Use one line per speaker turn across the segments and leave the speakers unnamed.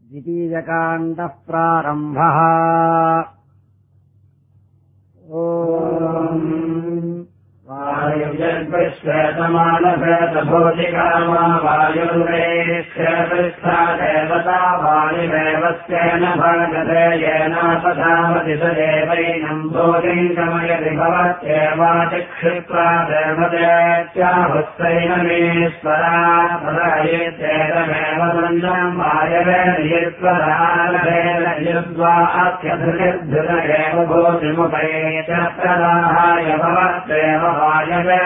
द्वितीयकाण्डः प्रारम्भः।
वायुर्विश्वेतमानभूतिकामा वायुर्वेश्वपृष्ठा देवता वायुमेवस्येन भगते येनापधावति स देवैनम् भूतिम् गमयति भवत्येवातिक्षिप्त्वा देवतेत्याहुस्सैनमीश्वरा पदयेत्येतमेव सन्नम् वायवेनयित्वरालभेन युद्ध्वा अत्यधृतिर्धृत एव भूतिमुपैत्य प्रदाहाय भवत्येव वायवे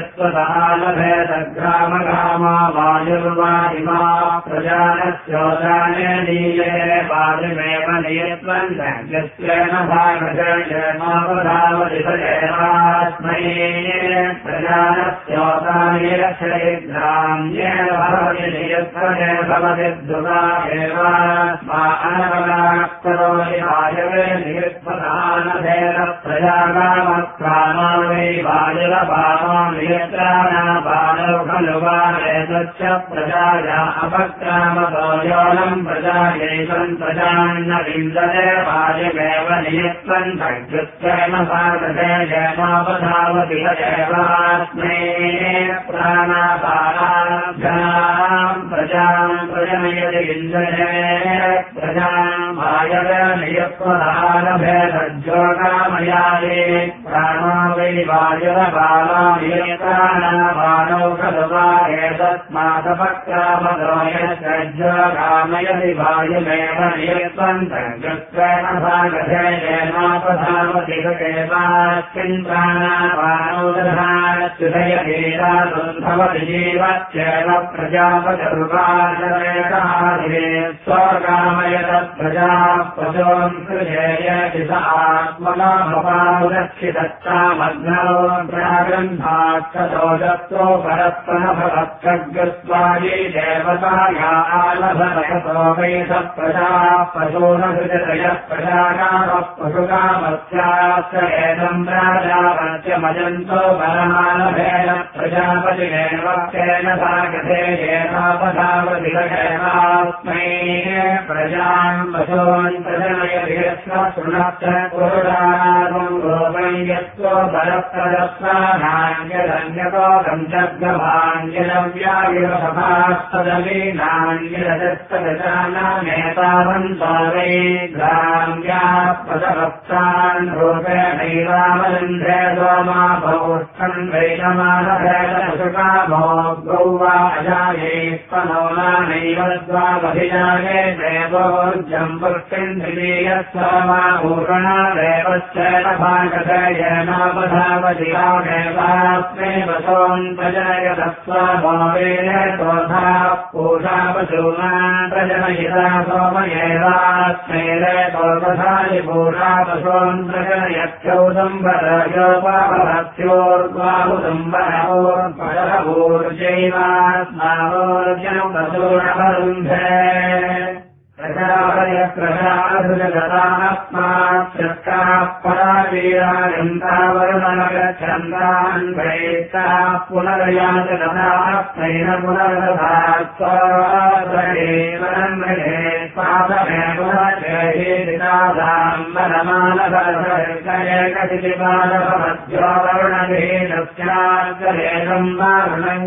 यत्त्वदालभेदग्रामगामा वायुर्वायुमा प्रजानस्योदाने नीये वायुमेव नियत्वम् यस्येन भागशेषेणावधावति स एवास्मै प्रजानस्योदाने शैग्राम्येन भवति नियत्वने भवति द्रुता एव मा अनवनाक्तरोहि वायवे नियत्वदालभेद प्रजागामक्रामा वै वायुरपामानियत्राणापादौ खलु वारेतच्च प्रजाया अपक्रामतो योऽनं प्रजायैकम् प्रजान्न विन्दते वायुमेव नियत्वम् भग्यस्तेन सागते येनोपधावति स एवास्मै प्राणापानाभ्याम् प्रजाम् प्रजनयति विन्दते प्रजाम् वायवे नियत्वदालभेदज्योगामयाये प्राणो वै वायुरपामानियत्राणापादौ खलु वारेतस्मादपक्रामतो यज्जोगामयति वायुमेव नियत्वम् भग्यस्तेन सागते येनोपधावति स एवास्मिन् प्राणापानौ दधात्युदयधीरासुन्भवति जीवत्येव प्रजापतिरुपाचरेकाधिरे स्वकामयतः प्रजाः पशून् सृजेयति स आत्मनामपामुरक्षितच्चामग्नौ प्रागन्धाक्षतोजत्तो परस्परभवत्खड्गस्वायी देवताया आलभयतो वै स प्रजाः पशूनसृजतयः प्रजाकामः पशुकामस्याश्च एतम् प्राजापत्यमजन्तो परमालभेन प्रजापतिरेव तेन सागते येनापधावति स एवास्मै प्रजाम् पशून् प्रजनयति यस्व शृणश्च पुरुषाणाम् रूपम् यत्त्वो परस्परस्वानान्यदन्यतो गञ्जग्रभाञ्जलव्यायुरसभास्तदलीनान्यदस्तगजानामेतावन्तो वै ग्राम्याः पदभक्तान् रूपेणैवावलन्धे सोमा भौष्ठन् वैलमानभेदपशुकामो गौवा अजायैस्पनोनानैव द्वावधिजाये देवोर्जम् पुष्टिम् द्वितीयस्वामाभूषणा देवश्चैव भागते येनोपधावति रामेवास्मै पशून् प्रजनयतस्वाभावेनेतोधा पूषा पशूनान् प्रजनयिता सोमयेवास्मै रेतोदधायि पूषा पशून् प्रजनयत्यौदम्बरयोपाभवत्योर्द्वाहुदम्बरवोर्परवूर्जैवास्मावोर्जम् पशूनवरुन्धे प्रजापयप्रजाधुजगतास्माच्छक्राः परावीरायन्तावरुणगच्छन्तान् भैताः पुनरयाचलतास्मैन पुनरधात्स्वादेवनन्महे स्वादमेकशिलिपादभवद्योवरुणधीनस्याच्चलेकम् वारुणम्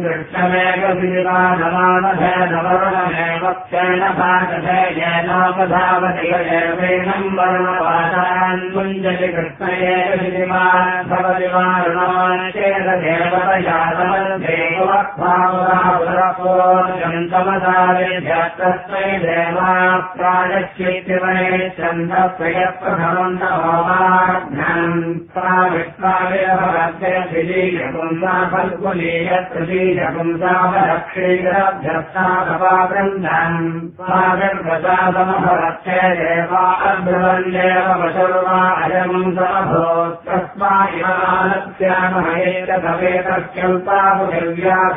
गृक्षमेकशिलिपादमानभेदवरुणमेवक्षेण भागते येनोपधावति एवैनम् वरुणपाशान् मुञ्जति कृष्णयेकशिलिमान् भवति वारुणोश्चेददेवतया तमद्धेवक्भावरापुरपोर्जम् तमसावेभ्यस्तस्मै देवाः प्रायश्चित्तिवने छन्दस्वयप्रथमम् नमोमाघ्नम् प्राविष्टाविरभवद्यधिलीयपुंसा फल्गुलीयत्रिलीयपुंसाभक्षीरभ्यस्ताभवाबृन्दम् स्वागर्भसादमभवत्य देवा अभ्रवन्देव वशर्वा अयम् समभूत्तस्मा इमानस्यामहेतभवेतस्यल्पापुदिव्या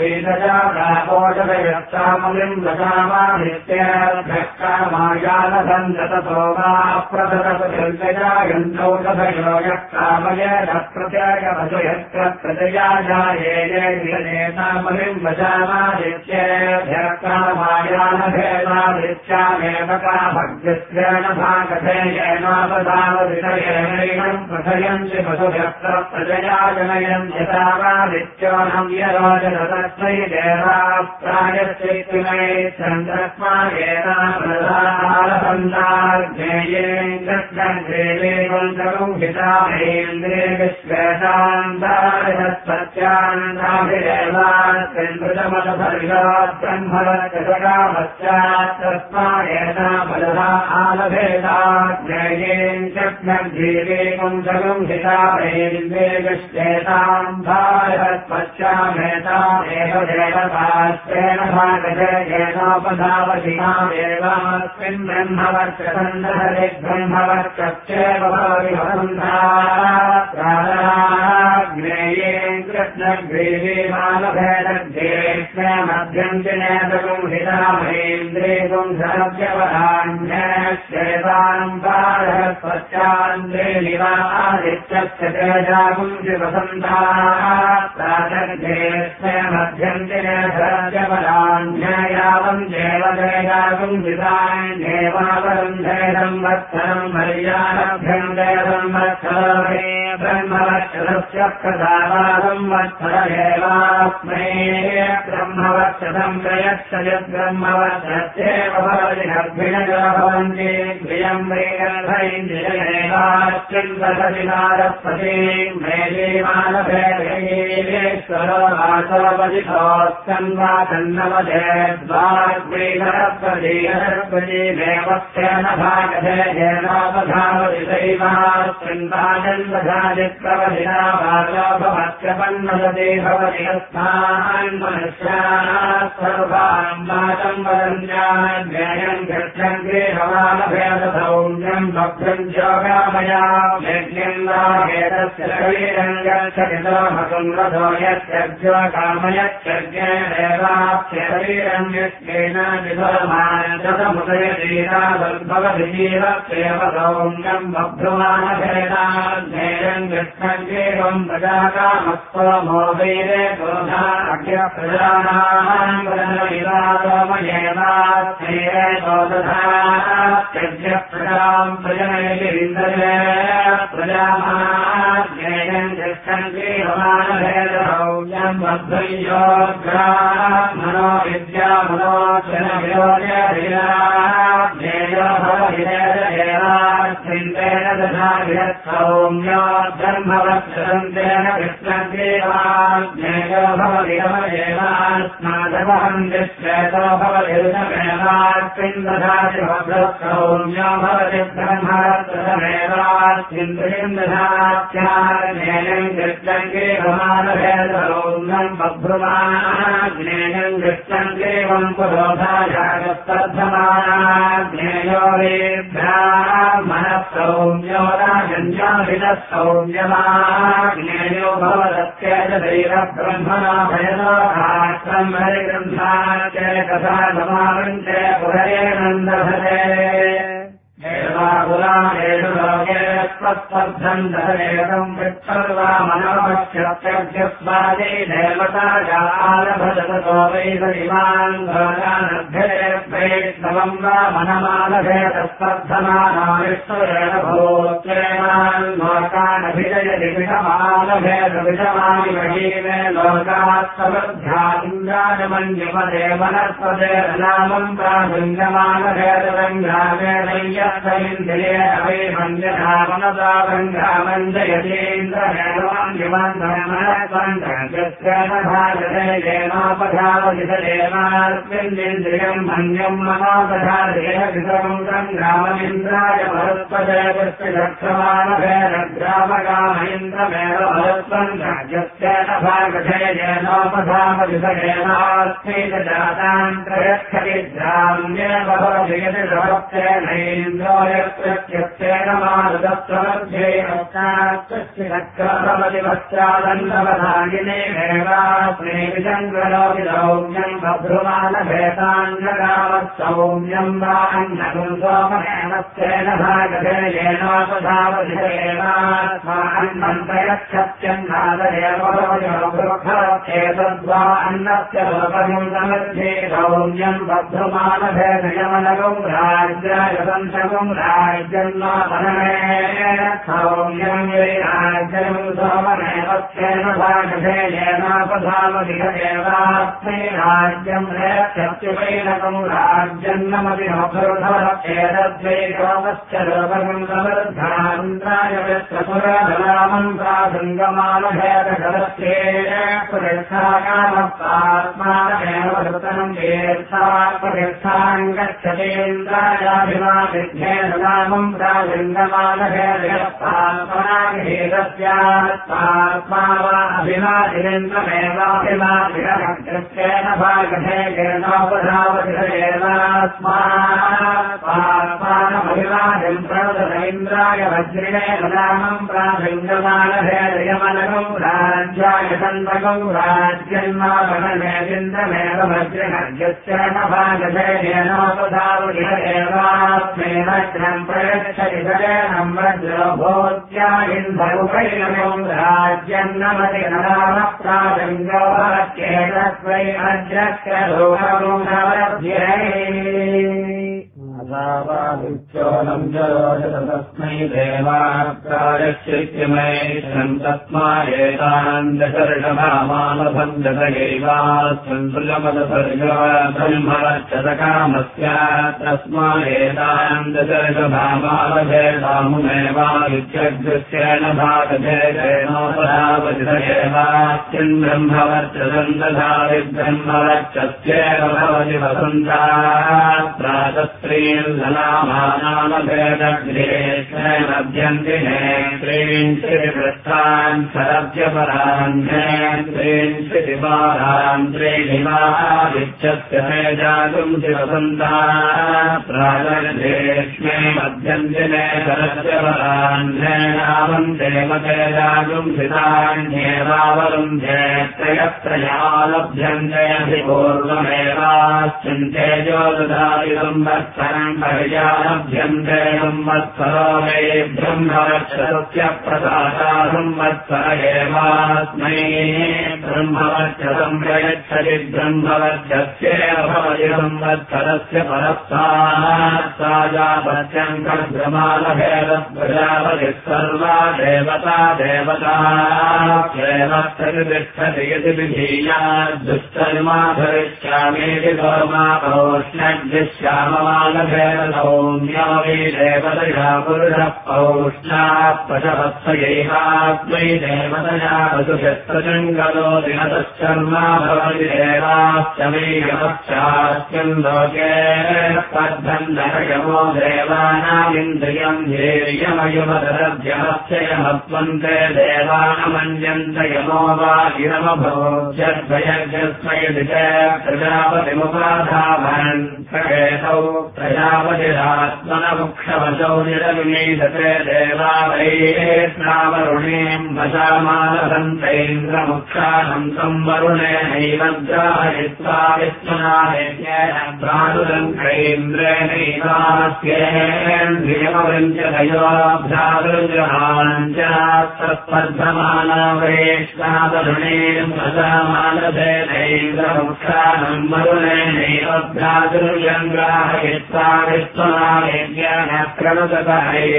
वेदजातापोषदयस्तामुलिम् दशामादित्यभ्यक्कामायालसन्दततो वा प्रसतपतिर्गजायन्तौ तथयो यः कामयेन प्रत्ययवसु यत्र प्रजया जायेनेतामहिम् वशामादित्येभ्यः कामायानभेदादित्यामेव कामग्निस्त्रेण भागधेयेनापदावविषयेनैनम् प्रथयन्ति पशुभ्यः प्रजया जनयन् यथावादित्योऽहम् यरोजनतस्मै देवाप्रायश्चित्तिमै चन्द्रस्मायेनाप्रधाहारसन्दार्घ्येन्द्रग्रेवेन्द्रे विश्वेशान्ताभिरेवास्मिन्मृतमलभर्यात् ब्रह्मवच्चकामश्चात् तस्मायेनापदधा आलभेदाग्नेयेन्द्रग्रेवेकम् जगुंहिताभेन्द्रे विश्वेताम् भारत्पश्चामेतामेव देवतास्तेन भागधेयेनोपधावधिमामेवास्मिन् ब्रह्मवर्चसन्दहरे ब्रह्मवर्चश्चैव भवति वसुन्धाग्नेयेन कृष्णग्रीवीमानभेदग्रेष्मध्यन्तिनेतगुंहितामहेन्द्रे गुंसनव्यवधान्यश्चैताम् भारत्पश्चान्द्रे निवादित्यस्य तेजागुंसि वसन्ताग्रेष्मध्यन्तिनेतगुंसितान्ययावम् देवतेजागुंसितान्येवावरुन्धे संवत्सरम् मर्यादभ्यन्ते संवत्सरे ब्रह्मवत्सरस्य प्रदावासंवत्सरमेवास्मै ब्रह्मवत्सरम् प्रयच्छय ब्रह्मवत्सरस्येव भवति गर्भिणयो भवन्ति प्रियम् वै गर्भैन्द्रियमेवाश्चिन्तसतिनारस्पति मेलीमानभेदेश्वरो वासवपदितोऽस्कन्वातन्नवदे द्वाग्वैनरस्पतीनरस्पतीमेवस्तेन भागधेयेनोपधावति दैवाश्चिन्ताजन्वधादिप्रवधिना वाचोपमत्यपन्नसति भवति यस्मान् मनुष्याः सर्वान् वाचं वदन्त्याज्ञेयम् कृष्णग्रीहमानभेदसौम्यम् भक्तम् जोगामया यज्ञम् वाहेतस्य शरीरम् गच्छति सोमसंरथो यत्यज्यो कामयत्यज्ञेनेवाप्स्य शरीरम् यज्ञेन विधर्मानमुदयतीरावद्भवति जीवस्येव सौम्यम् बभ्रुमानभेदाज्ञेयम् कृष्णग्रीवम् प्रजाकामस्तोमो वैरे क्रोधा अग्रप्रजानाम् वदनविरासोमयेवास्मैरे प्रजाम् प्रजनयिन्द्रये प्रजामाज्ञेयम् कृष्णग्रीवमानभेदसौम्यम् बद्धयोग्रामनो विद्यामनोचनविरोधेयो भवहिरेवास्मिन्तेन तथा विरत्सौम्यो ब्रह्मवत्सरन्तेन कृष्णग्रीवाज्ञेयो भवहिरमयेवास्मादवहम् विश्वेतो भवहिरुतमेवास्मिन् दधाति भद्रसौम्यो भवति ब्रह्मवत्सरमेवास्मिन् दधात्याज्ञेयम् कृष्णग्रीवमानभेदसौम्यम् बभ्रुमाज्ञेयम् कृष्णग्रीवम् पुरोधाजागस्तद्धमानाज्ञेयो वेभ्यामनः सौम्यो राजन्योभितः सौम्यमाज्ञेयो भवदत्यैतदैवब्रह्मणा भयदोहात्रम् हरिग्रन्थाच्चैकथा समावृन्ते पुरयेनन्दभते देवापुराणेषु लोकेष्वस्पर्धन्तरेकम् वित्सर्वामनोपश्यत्यभ्यस्वादे देवताजालभजतो वैदरिमान् भोगानभ्येभ्यैस्तवम् वा मनमालभेदस्पर्धमानो विष्णुरेण भूत्रेणान् लोकानभिजयति विषमालभेदविषमानि महीमे लोकात्समध्यालिङ्गानमन्यपदे वनस्पदे नामम् प्राभुञ्जमानभेदरङ्गामे इन्द्रिये अवैमन्यधामनदागङ्गामञ्जयतीन्द्रहेणमन्यमन्त्रमनस्वन्द्रस्येन भागधेयेनोपधावदिषदेवास्मिन्निन्द्रियम् मन्यम् मनोपधादेह विसर्गम् गङ्गाममिन्द्राय मरुत्पदे पुष्टिदक्षमानभेदग्रामगाम इन्द्रमेव मरुत्वन्द्रस्येन भागधेयेनोपधावदिषदेवास्मिन् भवति प्रत्येन मारुदत्वमध्ये चक्रभवति पश्चादन्नवधागिने देवास्मे विचन्द्रलोकि सौम्यम् बभ्रुमानभेतान्यगावत्सौम्यम् वा अन्नकुम् सोमनेमस्तेन भागधेयेनोपधावधिरेवात्मा अन्नम् प्रयच्छत्यन्नादरेवोभवत्येतद्वा अन्नस्य लोकम् समध्ये सौम्यम् बभ्रुमानभेदयमनगुम् राज्यायसन्तगुम् राज्यन्नापनमे सौम्यम् वैराज्यम् सोमनेमस्तेन भागधेयेनोपधावधिरेवात्मै राज्यम् प्रयच्छत्युपैनकम् राज्यन्नमपि नोभवत्येतद्वै सोमस्य लोकम् समृद्धान्त्राय व्यस्तपुरधनामम् प्रासङ्गमानभेदगलस्येत्साकामपात्मानमेव वृतम् तीर्थात्मतीर्थान् गच्छतीन्द्रायाभिमाभिद्धेननामम् प्रासङ्गमानभेदगलपात्मनाभिधेदस्यात्मात्मा वा अभिमादिरेन्द्रमेवाभिमादिरकृत्येन भागधेयेनोपधावधिरेवास्मात्मानमभिमादिम् प्रणुदैन्द्राय वज्रिणे नामम् प्रासङ्गमानभेदयमनगम् राज्याय सन्तगम् राज्यन्नापनमेन्द्रमेव वज्रिणर्यस्य न भागधेयेनोपधावधिरेवास्मेनम् प्रयच्छति सरेणम् वज्रभोत्यागिन्धरुपैनगम् राज्यन्नमति नाम प्रासङ्गोभवत्येतस्मै अज्रस्य लोकम् असावादित्योऽनं तस्मै देवाप्रायश्चित्तिमैषम् तस्मादेतान् दशर्षभामालभन्दगैवास्वन्तुलमदसर्गब्रह्मरक्षतकामस्य तस्मादेतान् दशर्षभामालभेदामुमेवाविद्यग्दृश्येन भागधेयेनोपधावधिरेवास्मिन् ब्रह्मवर्चसन्दधारिब्रह्मवर्चस्येव भवति वसन्ता प्रातस्त्री नामभेदग्रेष्मद्यन्तिने त्रींशिपृष्ठान् सरभ्यपरान् त्रींशिबालान् त्रीणिमादिच्छस्य जातुम् शिवसन्ता प्रातग्रेष्मे मध्यन्तिने सरभ्यपरान् नामन्ते मते जातुम् सितान्येवावरुन्धे त्रयत्रयालभ्यन्ते पूर्वमेवाश्चिन्तेजो दधारितम् संवत्सरम् संवत्सरो मे ब्रह्मवर्चसस्य प्रदाता संवत्सर एवास्मै ब्रह्मवर्चसम् प्रयच्छति ब्रह्मवर्चस्येव भवति संवत्सरस्य परस्ताजापत्यम् कद्भ्रमालभेदप्रजापतिः सर्वा देवतादेवताभ्येव प्रतिष्ठति यदि विधीयाद्दुष्कर्मा भविष्यामीति सोमापौष्ण्यश्याममालभेदसौम्यो वै देवतया पुरुषः पौष्णा पशवत्सयैवात्मै देवतया पशुशस्त्रजङ्गलो दिनतश्चर्मा भवति देवाश्च वै यमश्चास्मिन् लोके तद्धन्धयमो देवानामिन्द्रियम् धीर्यमयुमदरभ्यमस्य यमत्वन्ते देवानमन्यन्त यमो वा गिरमभोज्यद्वयज्ञस्मै दिशे प्रजापतिमुपाधावन् सकेतौ प्रजापतिरात्मनमुक्षवशौ निरविनीधते देवा वैष्णावरुणीम् वशामालसन्तैन्द्रमुक्षानम् संवरुणेनैव ग्राहयित्वा विष्णुनादेशेन भ्रातुलङ्कैन्द्रेणैवास्येन्द्रियमवृञ्चदयोऽभ्रातुर्गृहान् च तत्पद्भमाना वैष्णावरुणीम् वशामालसेनैन्द्रमुक्षानम् वरुणेनैव भ्रातुर्यङ्ग्राहयित्वा विष्णुनादेशेन प्रणुदत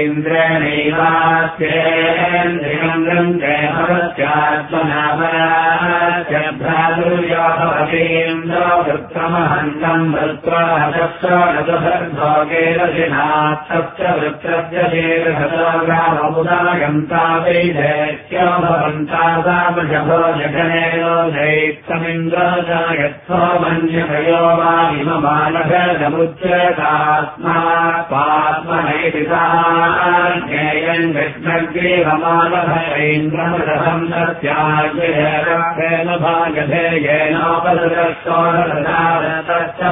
ऐन्द्रेणैवास्येन्द्रियम् गृङ्गे भवत्यात्मनापरास्य भ्रातुर्यो भवतीन्द्रो वृत्रमहन्तम् वृत्वा हतश्रोणसभर्भोगेरसिनात्तश्च वृत्रस्य दीर्घतोग्राममुदायन्ता वैदेत्यो भवन्ता सामशभो जघनेनो दैत्तमिन्द्रो जायत्सो मन्यभयो वा इममानः पात्मनैति ज्ञेयम् कृष्णग्रीवमानभैन्द्रमृतम् सत्याग्रेण भागधेयेनोपदृष्टोरतश्च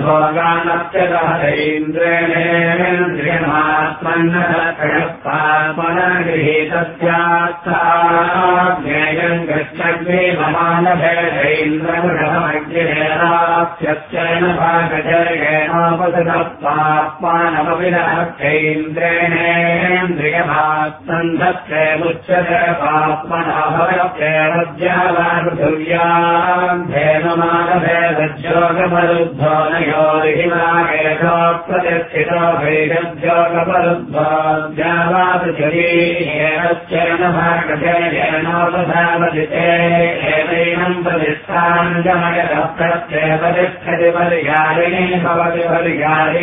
भोगानत्यगहैन्द्रेणेन्द्रियमात्मन्नगृहीतस्याज्ञेयम् कृष्णग्रीवमानभेदैन्द्रमृतमग्रेणाप्यश्चैन भागधेयेनोपदपात्मानमविनक्तैन्द्रेणेन्द्रियमात्मन्धत्ते मुच्यते पात्मनोभयप्येवज्यावापृथिव्याभेनमानभेदज्योगमरुद्धो नयोरिहिमागेशो प्रतिष्ठितो भैरज्योगमरुद्धो ज्यावापृथिवीश्चैन भागधेयेनोपधावदिते एवैनम् प्रतिष्ठाम् गमयतः प्रत्येपतिष्ठति परिहारिणी भवति परिहारी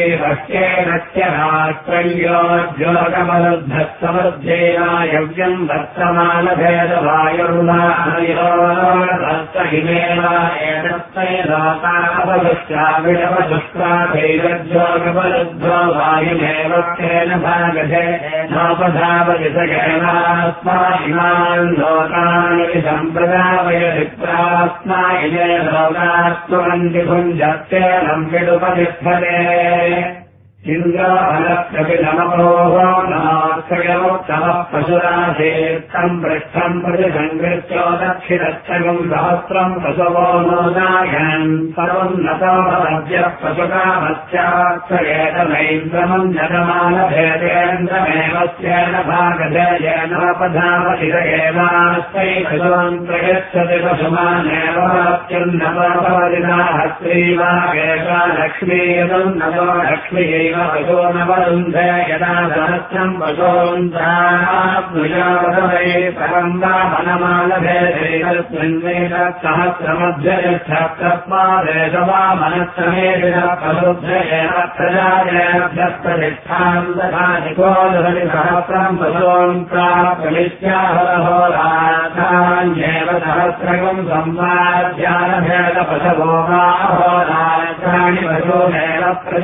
भक्त्येनत्यभात्पर्योद्योगमरुद्धस्तमध्येनायव्यम् वर्तमानभेदवायुर्नायस्तैलोकापदुष्टाविडवदुष्टाभैरज्योगमरुद्धो वायुमेवक्तेन भागधेनोपधावति सगेनास्मा इमान् लोकान् सम्प्रदावयदिप्रास्मा इमे लोकास्त्वन्ति भुञ्जत्येनम् विडुपतिष्ठते इन्द्राफलप्रविनमोः नाश्रयमुत्तमः पशुराधेत्तम् पृष्ठम् प्रति सङ्गृह्यो दक्षिणच्छगम् सहस्रम् पशवो नोदायन् सर्वम् नतोभवद्यः पशुकामस्याक्षयेतमैन्द्रमम् जगमानभेदेन्द्रमेव स्येन भागधेयेनोपधावति एवास्मै पशुवम् प्रयच्छति पशुमानेव वाक्यन्नवभवति नाहस्त्रीवागेका लक्ष्मीयतम् नवो लक्ष्मीयैव पशो न वरुन्धे यदा सहस्रम् पशोन्धाप्नुजावै परम् वा मनमालभेदैरस्मिन्वेदसहस्रमध्यतिष्ठत्तस्मादेश वा मनःसमेधिनः पशुभ्येन प्रजायेभ्यः दधानिकोदधति सहस्रम् पशून् प्राप्तमित्याहोराथान्येव सहस्रकम् संवाद्यानभेदपशवो वाहोराथानि पशूनेव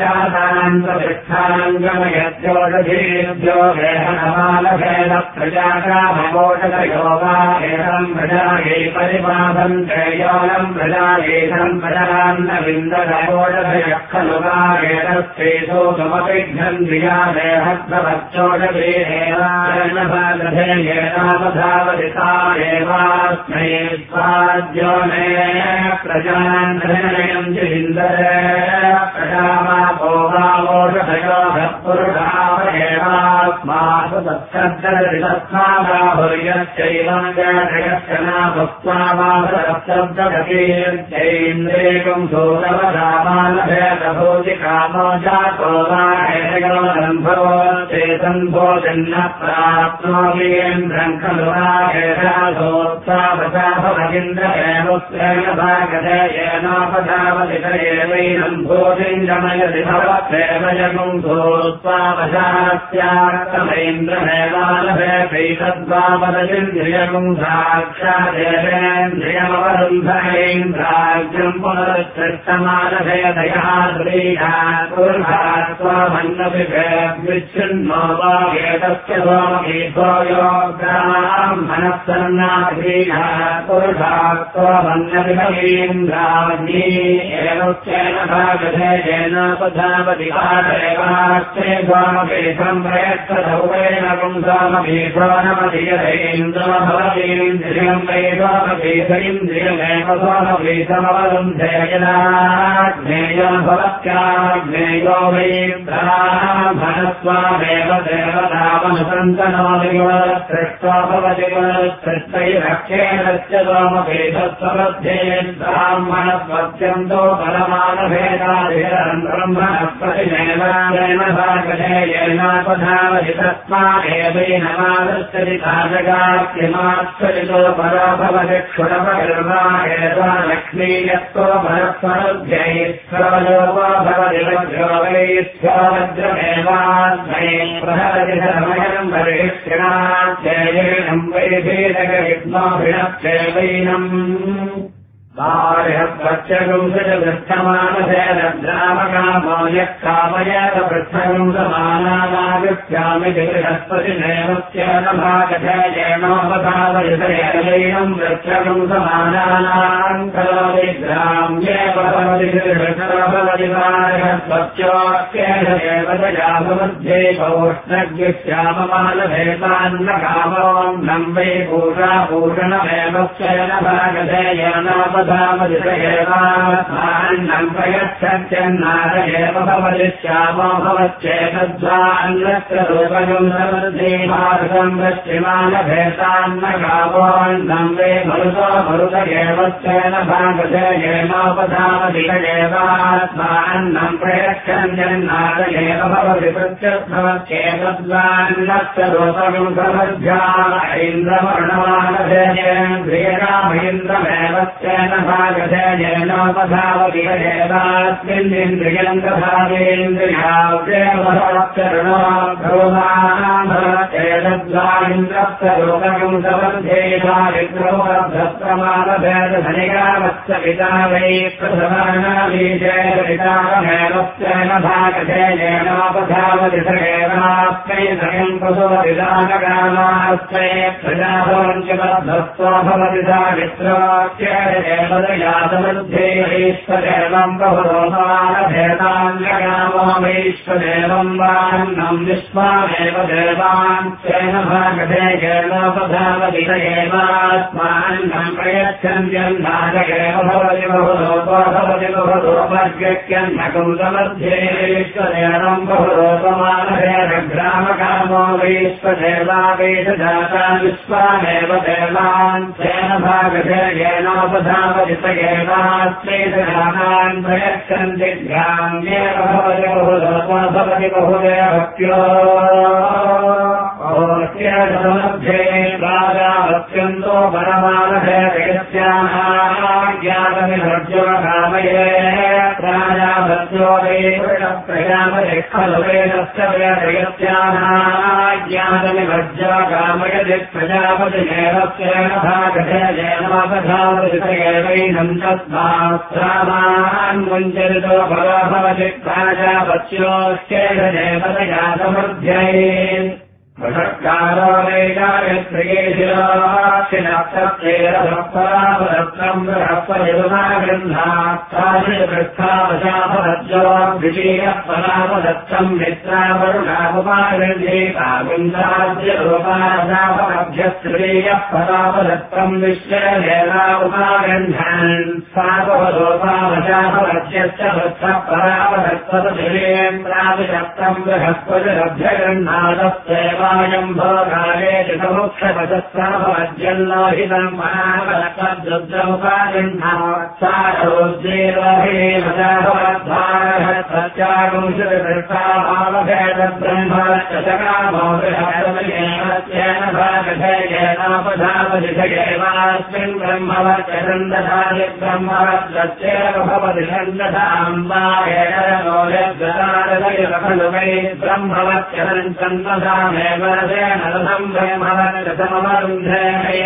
प्रजातान्तरिष्ठाङ्गमयत्योषधीभ्यो वेहनमालभेद प्रजाकाममोषधयो वा एतम् प्रजायै परिबाधन्ते योनम् प्रजायेतम् प्रजान्नविन्दोषधयः खलु वा एतस्यैतोकमपिघ्नन्द्रिया देहत्वच्चोषधेयेनापधावदिता एवास्मै स्वाद्योने प्रजान्नयम् जिन्दरे प्रजामापोषधयोः पुरुषावयेवास्मासु तत्सब्दरितस्मादाहुर्यश्चैवम् जयश्च नाभक्त्वामासब्दगतीर्चैन्द्रेकम् सूरवधामानभेदभूति कामो जातो वा हेयगोरम्भवो चेतम् भोजन्न प्राप्नोमीन्द्रम् खलु वा हेषासोत्सावशाभवगिन्द्रमेवस्येन भागधेयेनोपधावति एवैनम् भोजिम् गमयति भवत्वेव जगुम् भूत्वावशास्यार्थमैन्द्रमेवालभेदैतद्वावदलिन्द्रियगुम् साक्षादेवेन्द्रियमवरुन्धयेन्द्राज्यम् पुनरुत्कृष्टमालभेदयः श्रीयात्मन्नविच्छिन्नो वा वेदस्य सोमगीतो योग्राह्मणः पुरुषात्वमन्नविभवेन्द्राज्ञी एवश्चेन भागधेयेनोपधावति पादेवास्ते स्वामभीषम् प्रयच्छधौवेन पुंसामभीषो नमधियधेन्द्रो भवतीन्द्रियम् वै स्वामभीषैन्द्रियमेव स्वामभीषमवरुन्धे यदाज्ञेयो भवत्याज्ञेयो वै ब्राह्मणस्वामेव देवतामनुसन्तनो विवत्सृष्टो भवति वत्सृष्टैरक्षेणस्य स्वामभीषस्वमध्ये ब्राह्मणस्वत्यन्तो परमानभेदाभिरम् ब्रह्मणः प्रतिमेवादेन भागधेयेनोपधावति तस्मादेवैनमादृष्टति ताजगात्यमात्सरितो परो भवति क्षुरपगिर्वाहेता लक्ष्मीयत्तो परस्वरुध्यैश्वरयोगो भवति वज्रो वैश्वरवज्रमेवास्मै प्रहरति धर्मयम् वरिष्ठिणात्येनम् वैभेदकविद्मोभिणत्येवैनम् पृच्छमानसेनग्रामकामो यः कामयेत पृच्छगम् समानानागच्छामि बृहस्पतिनेवस्येन भागधेयेनोपधावयितयैनम् पृच्छगम् समानानाम् करोति ग्राम्ये भवति बृहस्पत्योऽस्येन देवतयाममध्ये पौष्णग्यश्याममानभेदान्नकामोऽन्नं वै पूषाभूषणमेवस्येन भागधेयेनोपधावयितयेवान्नं प्रयच्छत्यन्नादयेव भवति श्यामो भवत्येतद्वान्नस्य रूपगम् समृद्धि मार्गम् वश्चिमानभेदान्नकामोऽन्नं वै मरुतो मरुतयेवस्येन भागधेयेनोपधावयितयेवान्नं प्रयच्छत्यन्नादयेव भवति प्रत्यर्थवत्येतद्वान्नस्य रूपगम् समृद्ध्या इन्द्रवर्णमानधेयेन्द्रियकामैन्द्रमेवस्येन भागधेयेनोपधावयितयेवास्मिन्निन्द्रियम् तथावेन्द्रियाव्यवहरक्षरणोभ्रोमाभवत्येतद्वानिन्द्रस्य रूपगम् समृद्धेधारिद्रोभद्रमानभेदधनिकामस्य पिता वै प्रथमानाबीजेतपितामेवस्येन भागधेयेनोपधावयितयेवास्मै त्रयम् प्रसुवतिदानकामास्मै प्रजाभवन्त्यबद्धस्त्वा भवति दारिद्र्योऽख्यदेवदयातमध्यैश्वदेवम् बहुरोमानभेदान्यकामो वैश्वदेवम् वान्नम् विश्वामेव देवान् स्वेन भागधेयेनोपधावयितयेवास्मान्नम् प्रयच्छन्त्यन्नागेव भवति बहुरूपो भवति बहुरूपज्ञन्नकम् समध्यैश्वदेवम् बहुरूपमानभेदग्रामकामो वैश्वदेवावेशजाता विश्वामेव देवान् स्वेन भागधेयेनोपधावयितयेवास्मेतरामान् प्रयच्छन्ति ग्राम्येव भवति बहुरूपो भवति बहुदेवत्यो मध्ये राजावत्यन्तो परमानभेदयस्याज्ञातमिभर्जो कामये राजाभर्जो वैप्रजापति खलु वेदस्य वेदयस्याज्ञातमिभर्जो कामयति प्रजापतिमेवस्येन भागधेयेनोपधावयितयेवैनं तस्मात् मुञ्चरितो भवो भवति प्राजापत्योऽस्येन देवतया समृद्ध्यै वषट्कारो वैकार्यप्रियेशिरोक्षिणप्तप्तेरभक्तरापदत्तम् बृहस्पतिरुणागृह्णात्तादृष्टावशाभरज्जो द्वितीयः परापदत्तम् मित्रावरुणापमागृह्णीताविन्दाद्यरूपादापभ्यस्तृतीयः परापदत्तम् विश्वेदेवापमागृह्णान् सापवलोपावशाभरज्यश्च वृत्तः परापदत्तपतिरेन्द्राभिषक्तम् बृहस्पतिरभ्यगृह्णादस्तेव भोगाले चितमुक्षपदस्ताभवज्जल्लोहितम् महाबलत्यागुंशतिभृष्टाभावभेदब्रह्मचकामो बृहस्पतिमेवस्येन भागधेयेनोपधावयितयेवास्मिन् ब्रह्मवत्यदन्दधारि ब्रह्मवद्गत्येव भवति दन्दधाम् वा एनो यद्गदादयव खलु वै ब्रह्मवत्यदन्तन्नधामेव रथम् ब्रह्मवत्यसमवरुन्धे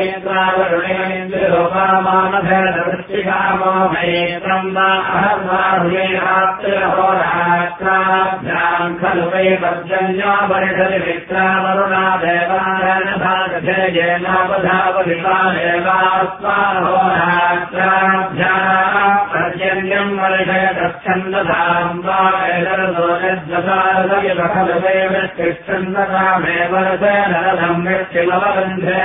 मेत्रावरुणेन्द्रोपामानभेदवृष्टिकामो मेत्रम् वा अहर्वाहुलेनात्रिरहोरात्राभ्याम् खलु वै पर्जन्यो वर्षति मित्रावरुणा देवान् भागधेयेनोपधावयितादेवास्माहोरात्राभ्याम् पर्जन्यम् वर्षयतच्छन्दधाम् वा एतदोजद्वसारदयव खलु वै वृष्टिश्चन्दधामेव रथम् वृष्टिमवरुन्धे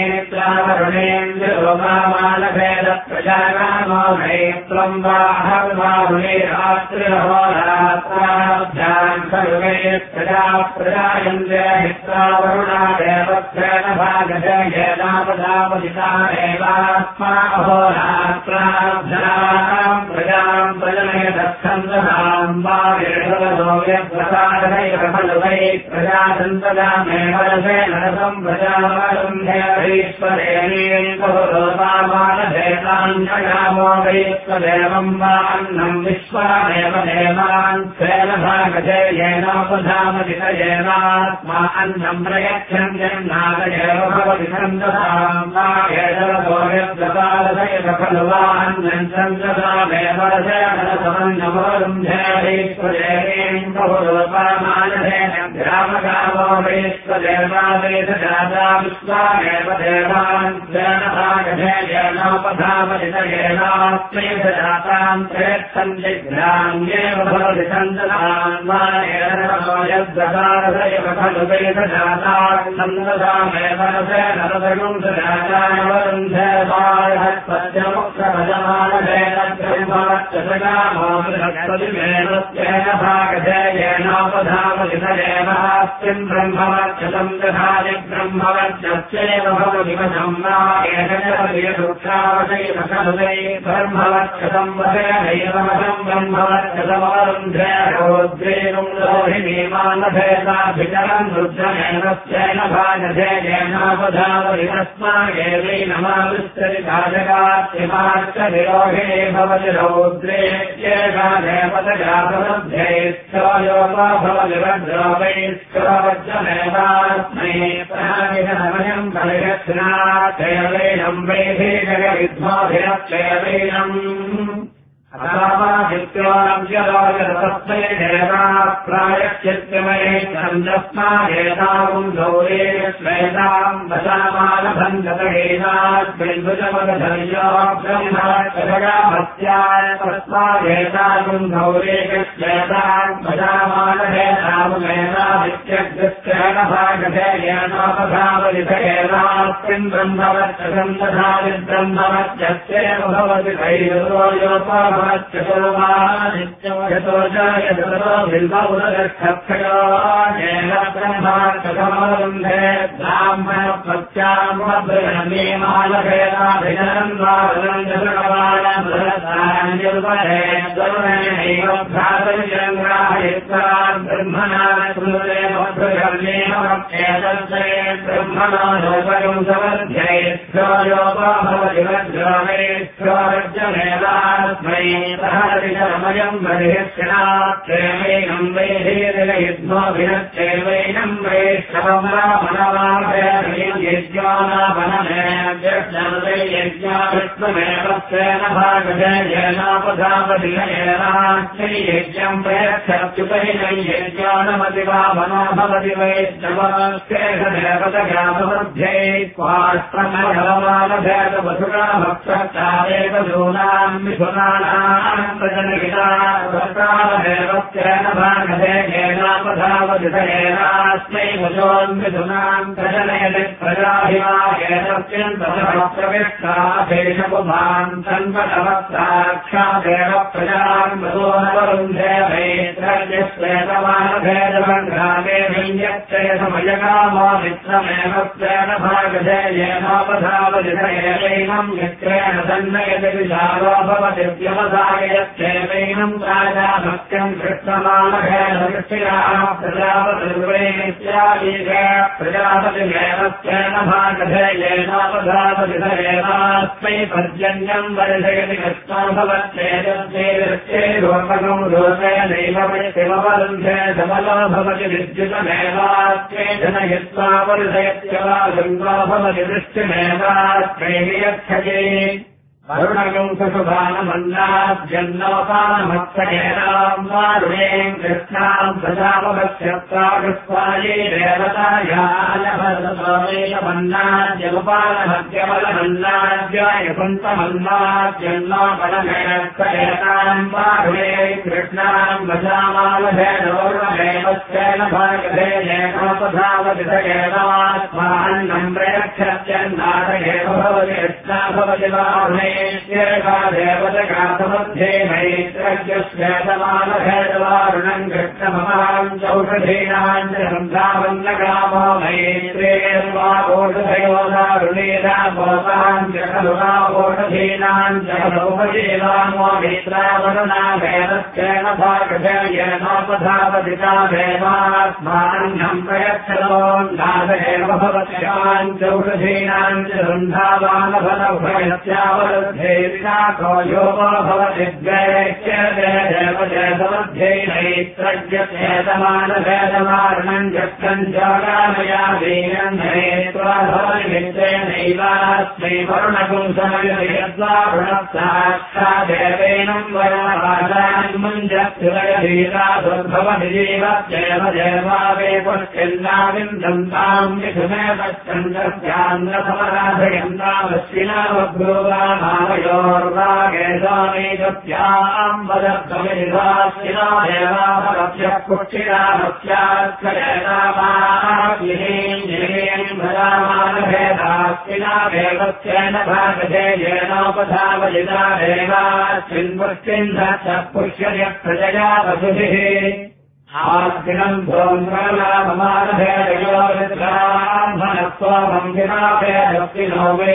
मेत्रावरुणेन्द्रोपामानभेदप्रजाकामो मेत्रम् वा अहर्वाहुलेरात्रिरहोरात्राभ्याम् खलु वै प्रजायन्ते मित्रावरुणा देवत्रेण भागधेयेनापधावयितादेवास्माहोरात्राभ्याम् प्रजाम् प्रजनयतच्छन्दधाम् वा प्रसादनैव खलु वै प्रजासन्तदामेव रथेन रथम् प्रजावरुन्धे वैश्वरेणेन्दोपामानभेदान्यकामो वैश्वदेवम् वा अन्नम् विश्वामेव देवान् स्वेन भागधेयेनोपधावयितयेवास्मा अन्नम् प्रयच्छन्त्यन्नादयेव भवति छन्दसाम् नागेशरसोयद्गतारसयत खलु वान्यम् छन्दसामेव रसयनसमन्नमरुन्धेश्वरेण बहुरूपमानधेन ग्रामगामो वैश्वदेवादेशजाता विश्वामेव देवान् ज्ञानभागधेयेनोपधामनितयेनास्मैव जाताम् प्रयच्छन्दिग्राम्येव भवति छन्दसाम् यद्गतारसयव खलु वेदजाता छन्दसामेव रसेन रसगुंसजातावरुन्धेवायः ब्रह्मवक्षसगामोऽस्तेन भागधेयेनोपधामनितयेनास्मिन् ब्रह्मवक्षसम् दधाति ब्रह्मवक्षस्यैव भवति वशम् नागेशयदुःखावशैव खलु वै ब्रह्मवक्षसम् वशेनैव वशम् ब्रह्मवक्षसमवरुन्धेरोद्रेणुम् लोहिनीमानभेदाभिचरन् रुद्रमेनस्येन भागधेयेनोपधामनि तस्मादेवैनमाविष्टरि भाजकात्रिमार्चविरोहिणे भवति रौद्रेत्येका देवतजातमध्ये योगा भवति वज्रोवैश्वरवज्रमेवास्मै प्राणिनमयम् परिरक्षणार्थेवैनम् वैधेजगविद्मोभिरक्षेवैनम् तस्मै देवा प्रायश्चित्तमये छन्दस्मादेताम् गौरे श्वेताम् वशामानभङ्गतहेनाद्बिन्दुजमगधर्यो ब्रह्मवक्षसगामस्याय तस्मादेताम् गौरे श्वेताम् वशामानभेदामुमेनादित्यग्रस्तेन भागधेयेनोपधामनिधयेनास्मिन् ब्रह्मवक्षसम् दधाति ब्रह्मवक्षस्यैव भवति यतो जायतो बिल्बौलक्षयो येन ब्रह्माक्षसमरुन्धे ब्राह्मणपत्यामब्रह्मे मालभेदाभिजनम् वादनन्दसकवाणबृहदान्युपहे तरुणेनैव भ्रातरिजङ्ग्राहयित्वा ब्रह्मणा श्रुते मब्रह्मेण वक्षेतस्य ब्रह्मणो लोकम् समर्थ्यैश्वरो योगो भवति वज्रमेश्वरज्यमेवास्मै हरिशमयम् बहिष्णाक्षेमैनम् वैधेययुद्धोभिनक्षेमैनम् वैष्णवम् रामनवामयज्ञानापनमेज्ञाविष्णुमेव स्वेन भागधेयेनोपधामधियेनाश्चैयज्ञम् प्रयच्छत्युपैनम् यज्ञानमतिवामनो भवति वैष्णवस्तेषदेवतगाममध्ये स्वाष्ट्रमभवमानभेदवसुरा भक्षकारेव दूनाम् मिथुनानाम् प्रजनहितादेवस्तेन भागधेयेनोपधामनिधयेनास्मै भुजोन्मिथुनाम् प्रजनयति प्रजाभिमायेनत्यन्तप्रविष्टाभेषपुमान् सन्वटवत्साक्षादेव प्रजाम् मधोनवरुन्धे वैत्रज्यश्वेतमानभेदवङ्ग्रामे विञ्जक्षयसमयकामो मित्रमेव स्तेन भागधेयेनोपधामनिधयेनैनम् मित्रेण सन्नयति विशालो भवति व्यवसाययच्छेवैनम् राजाभक्त्यम् कृष्णमानभेदवृष्टिराः प्रजापतिर्वैत्यादीके प्रजापतिमेव स्तेन भागधेयेनोपधामनिधयेनास्मै पर्जन्यम् वर्षयति कृष्णो भवत्येजस्ये वृष्टेरोपकम् रूपेणैव शिववरुन्धे समलो भवति विद्युतमेवास्मै जनयित्वा वर्षयत्यवा गङ्गो भवति वृष्टिमेवास्मै वियच्छति वरुणगम् सशुभानमन्नाद्यन्नोपानमत्सकेनाम् वारुणेम् कृष्णाम् प्रजापवक्ष्यत्वा कृष्वायै देवतायालभरतमेकमन्नाद्यमुपानमद्यमलमन्नाद्याय कुन्तमन्नाद्यन्नोपनमेत्सकेनाम् वारुणे कृष्णाम् वशामालभेदोर्वमेवस्तेन भागधेयेनोपधामनिधयेनास्मान्नम् प्रयच्छत्यन्नाथयेव भवति कृष्णा भवति वारुणे देवतगातमध्ये मैत्रज्ञश्वेतमानभेदवारुणम् कृष्णमहाम् चौषधीनाम् च सन्धावन्नकामो मैत्रेर्वाकोषधयोधा वारुणीरापोताम् च खलु ओषधीनाम् च खलुपजीवामो मित्रावरुणाभेदस्येन भागधेयेनोपधावदिता देवात्मान्यम् प्रयच्छलोन्नादेव भवत्याम् च औषधीनाम् च रुन्धावानफलभयत्यावरुद्धेरिनाथो योगो भवति द्वैक्यते देवदेवध्यैनैत्रज्यतेतमानभेदमारणम् यत्कम् जोगामया वीरम् हेत्वाभवनिमित्तेनैवास्मै वरुणकुम् समयद्वारुणसाक्षादेवेनम् वरुणपादान्मुञ्जत्युलयधीराभवति जीवत्येव देवावे पुष्टिन्नाविन्दम् ताम् मिथुने पश्यन्दाभ्यान्नसमराधयन्तामश्विनावभ्रूवामावयोर्वागेशामेतत्याम् वदत्तमिधाश्विना देवाभवत्यः पुष्टिराभत्यात्करेतामाभिहीम् भजामानभेदाश्विना देवस्येन भागधे येनोपधावजिता देवाश्विन्पुष्टिन्धः पुष्ययः प्रजया वसुभिः आर्थिनम् भोङ्गलाममानभेदयोरिद्राह्मणत्वमम् विनाभेदस्तिनो वै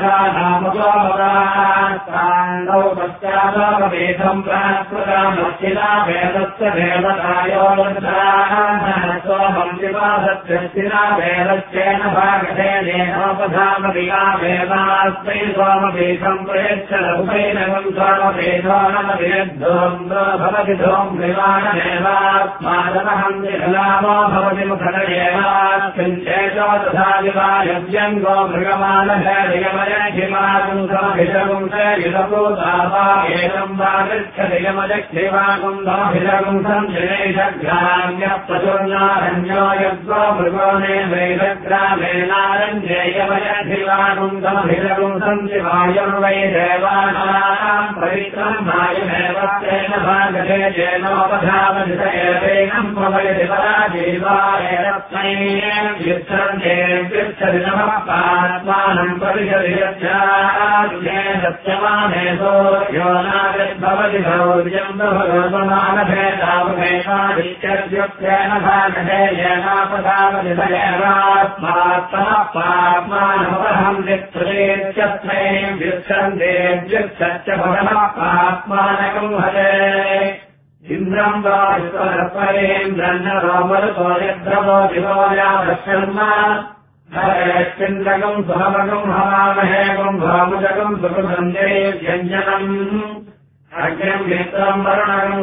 देवानामगोमरास्ताण्डौ पश्चादोपवेदम् प्राकृतामस्तिनाभेदस्य देवतायोरिद्राह्मणत्वमम् विवादत्यस्तिनाभेदस्येन भागधेनेनोपधामविनाभेदास्मै सोमवेदम् प्रयच्छलभुवैनगम् सोमवेदो नमविरुद्धोन्द्रो भवति धोम्रिवाणदेवात्मा मानवहम् विलामो भवति मुखदेवास्मिञ्चेतो तथा विवायव्यङ्गो मृगमानभेदयमयक्षिमाकुम् समभिषगुम् सयुधपूतापा एवम् वा गच्छदियमजक्षिमाकुम् समभिषगुम् सञ्जनेशग्राम्यः प्रचुर्नारण्यो यद्वो मृगो ने वैदग्रामेणारण्येयमयक्षिमाकुम् समभिषगुम् सञ्जिवायुर्वै देवानाम् पवित्रम् वायुमेव तेन भागधे येनोपधावदित एवेनम् प्रवयति पराजीवायरत्नै युच्छन्ते पृच्छति नमः पात्मानम् परिषदि यच्छाद्ये सत्यमानेसो यो नागद्भवति भौर्यम् भगवतमानभेदावमेवादित्यद्युक्तेन भागधे येनापधावति देवात्मात्मनः पात्मानमपहम् वित्रेत्यस्मै युच्छन्ते युच्छच्च भगवः पात्मानकम् हरे इन्द्रम् वा विश्वरपरेन्द्रन्नरोमरुतो यद्रवो दिवोयावशर्म हरेश्चिन्द्रकम् सुहमकम् हवामहेकम् भामुजकम् सुखसञ्जये व्यञ्जनम् अग्निम् मित्रम् वरुणकम्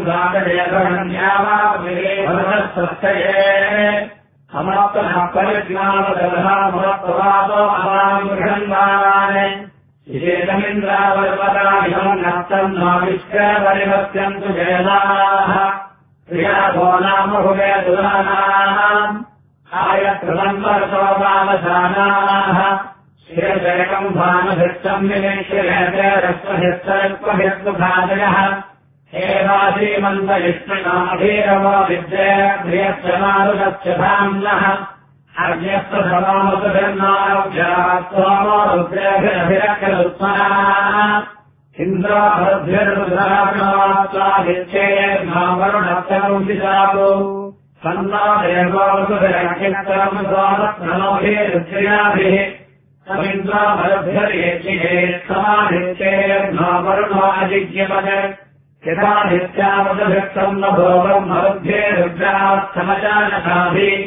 गातयगण्यावाभिरेभवतस्वस्तये अमत्तः परिज्ञानदलः महत्त्वादो अवाम् गृहन्वान् विशेषमिन्द्रावल्पदाभिहम् नष्टम् न विश्वपरिवर्त्यन्तु वेदाः प्रियाभो नाम भुवे दुरानाम् आयकृतम् वर्षोपावसानाः शिरशेकम् भानभृष्टम् विवेक्ष्यते रक्तभिस्तरक्वभिर्दुघादयः एवासीमन्तविष्णुनाभीरवो विद्ये प्रियश्चमारुदस्य धाम्नः अर्घ्यस्तु समामुखभिर्नाभ्यात्वमो रुद्रेभिरभिरक्षरुत्मनाः इन्द्राभरुद्भिर्दुराग्नवात्वादित्येर्नावरुणत्तमंसिशातु सन्नो देवोऽसुभिरक्षित्रम् स्वामत्नमोभिरुद्रियाभिः समिन्द्राभरुद्भिर्येक्षिहेत्समादित्येर्नावरुणो अजिज्ञपद यथादित्यावदभिक्तम् न भोगम् मरुद्भे रुद्रात्समचानकाभिः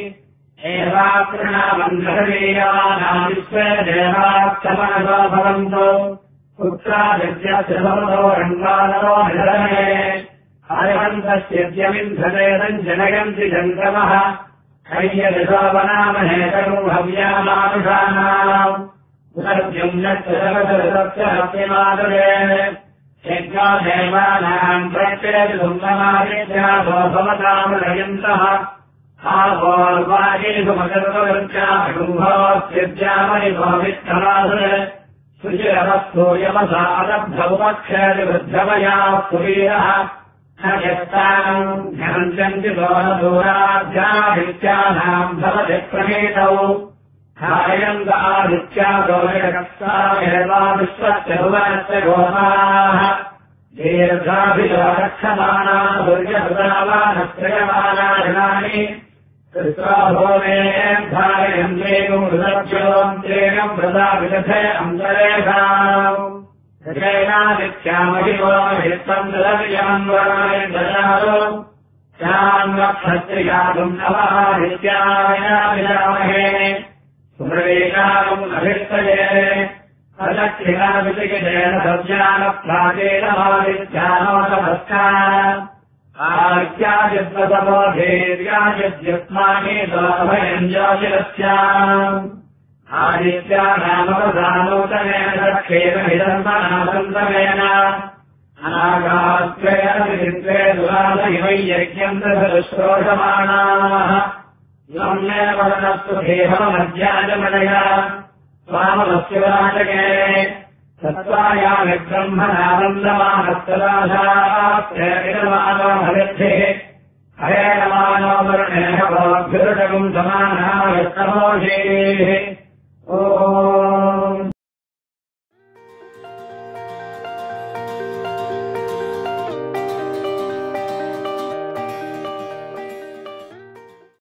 एवाकृणामन्त्रवीयानाम् विश्वे देवात्समनसो भवन्तु पुत्रादित्यस्य भवतो रङ्गानरो निधने हरिवन्तस्यद्यमिन्धनेदम् जनयन्ति जङ्गमः हैयदिशोपनामहेतम् भव्यामानुषाणाम् उत्सर्ग्यम्यस्य हस्यमादुरे यज्ञो देवानाम् प्रत्येति सुन्दमादित्याभो भवतामृयन्तः आभोर्वागेषु मकरतवृक्षाकुम्भोऽस्यज्यामनिभोवित्तमासुर सुचिरवस्तूयमसादब्धमुपक्षयवृद्धमया सुवीरः न यत्ताम् घ्नन्त्यन्ति दोनदूराध्यादित्यानाम् भवति प्रणीतौ धारयन्त आदित्या दोषकस्तामेवा विश्वस्य भुवनस्य गोमाः दीर्घाभिलो रक्षमाणा दुर्यसुदावानश्रयमाना ऋणानि धारयन्त्रेण व्रता विदधे अन्तरेषाम् जयनादित्यामहितम् दलव्यमन्वरायन्दशारो श्यान्वक्षत्रियागुम् नवादित्याय विरामहे सुमृवेकागुम् अभिष्टये अदक्षिणावितिकेन सव्यानप्राचेन मादित्यानोतभस्का आदित्यादित्वसमोधेर्यादिद्युत्मानि दोभयञ्जोतिरस्याम् आदित्यानामवधानूतनेन सख्येन हिरन्मनासन्तमेन अनागात्वेन दुराद इवै यज्ञम् दशश्रोषमाणाः इमम् मे वदनस्तु देहमध्याजमनया स्वामनस्य वाचके सत्त्वायामिब्रह्मणानन्दमानस्तदाशास्त्रेणमानो भविद्भिः हरेणमानो वरुणेन भवद्भिरुषगुम् समानाः विष्णमोषेः